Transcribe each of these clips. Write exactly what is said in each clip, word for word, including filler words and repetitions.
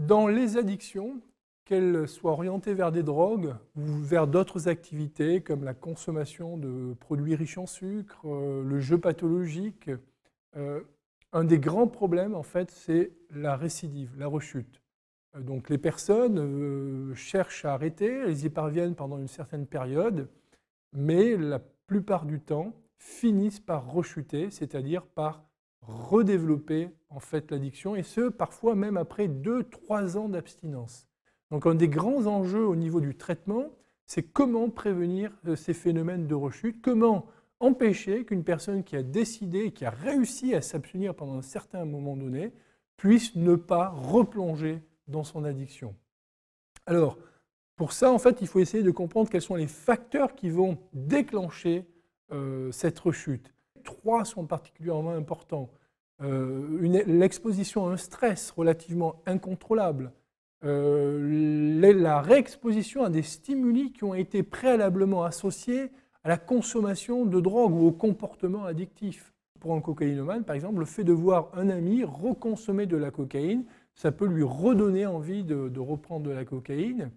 dans les addictions, qu'elles soient orientées vers des drogues ou vers d'autres activités comme la consommation de produits riches en sucre, euh, le jeu pathologique, euh, un des grands problèmes, en fait, c'est la récidive, la rechute. Euh, donc les personnes euh, cherchent à arrêter, elles y parviennent pendant une certaine période, mais la plupart du temps finissent par rechuter, c'est-à-dire par redévelopper en fait l'addiction, et ce, parfois même après deux trois ans d'abstinence. Donc un des grands enjeux au niveau du traitement, c'est comment prévenir ces phénomènes de rechute, comment empêcher qu'une personne qui a décidé, qui a réussi à s'abstenir pendant un certain moment donné, puisse ne pas replonger dans son addiction. Alors, pour ça, en fait, il faut essayer de comprendre quels sont les facteurs qui vont déclencher euh, cette rechute. Trois sont particulièrement importants. Euh, l'exposition à un stress relativement incontrôlable, euh, la réexposition à des stimuli qui ont été préalablement associés à la consommation de drogue ou au comportement addictif. Pour un cocaïnomane, par exemple, le fait de voir un ami reconsommer de la cocaïne, ça peut lui redonner envie de, de reprendre de la cocaïne.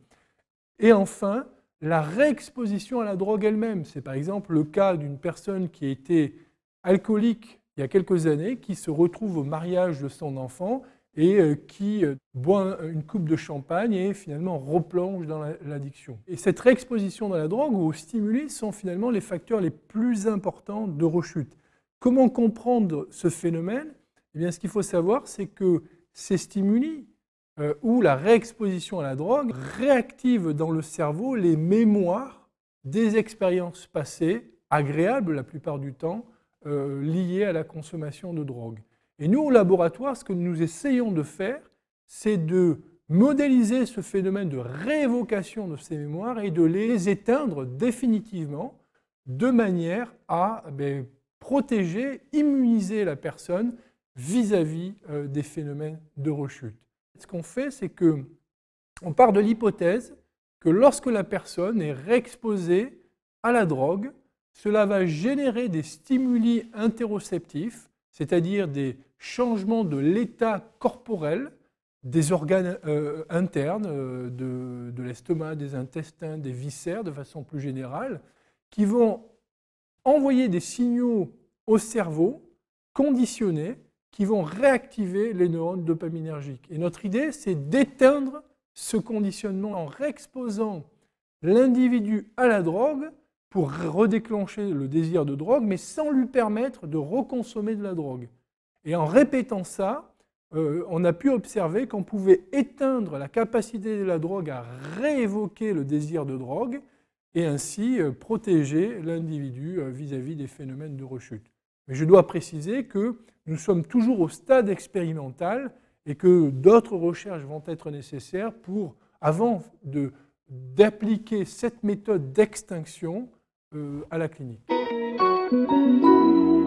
Et enfin, la réexposition à la drogue elle-même. C'est par exemple le cas d'une personne qui a été alcoolique il y a quelques années, qui se retrouve au mariage de son enfant et qui boit une coupe de champagne et finalement replonge dans l'addiction. Et cette réexposition dans la drogue ou aux stimuli sont finalement les facteurs les plus importants de rechute. Comment comprendre ce phénomène? Eh bien, ce qu'il faut savoir, c'est que ces stimuli euh, ou la réexposition à la drogue réactivent dans le cerveau les mémoires des expériences passées, agréables la plupart du temps, euh, liées à la consommation de drogue. Et nous, au laboratoire, ce que nous essayons de faire, c'est de modéliser ce phénomène de réévocation de ces mémoires et de les éteindre définitivement de manière à ben, protéger, immuniser la personne vis-à-vis euh, des phénomènes de rechute. Ce qu'on fait, c'est qu'on part de l'hypothèse que lorsque la personne est réexposée à la drogue, cela va générer des stimuli interoceptifs, c'est-à-dire des changements de l'état corporel des organes euh, internes, euh, de, de l'estomac, des intestins, des viscères de façon plus générale, qui vont envoyer des signaux au cerveau conditionnés qui vont réactiver les neurones dopaminergiques. Et notre idée, c'est d'éteindre ce conditionnement en réexposant l'individu à la drogue pour redéclencher le désir de drogue, mais sans lui permettre de reconsommer de la drogue. Et en répétant ça, euh, on a pu observer qu'on pouvait éteindre la capacité de la drogue à réévoquer le désir de drogue et ainsi euh, protéger l'individu euh, vis-à-vis des phénomènes de rechute. Mais je dois préciser que nous sommes toujours au stade expérimental et que d'autres recherches vont être nécessaires pour, avant de, d'appliquer cette méthode d'extinction euh, à la clinique.